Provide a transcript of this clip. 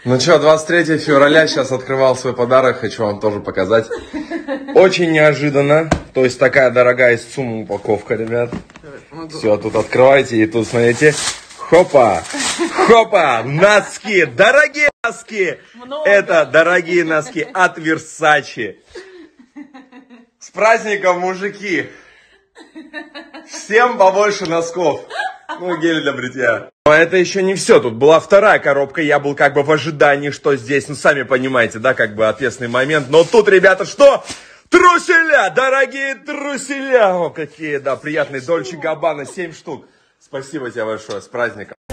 Ну что, 23 февраля, сейчас открывал свой подарок, хочу вам тоже показать. Очень неожиданно, то есть такая дорогая из ЦУМ упаковка, ребят. Все, тут открывайте, и тут смотрите. Хопа, хопа, носки, дорогие носки. Много. Это дорогие носки от Versace. С праздником, мужики. Всем побольше носков. Ну, гель для бритья. Но это еще не все. Тут была вторая коробка. Я был как бы в ожидании, что здесь. Ну, сами понимаете, да, как бы ответственный момент. Но тут, ребята, что? Труселя! Дорогие труселя! О, какие, да, приятные. Дольче Габбана, 7 штук. Спасибо тебе большое. С праздником.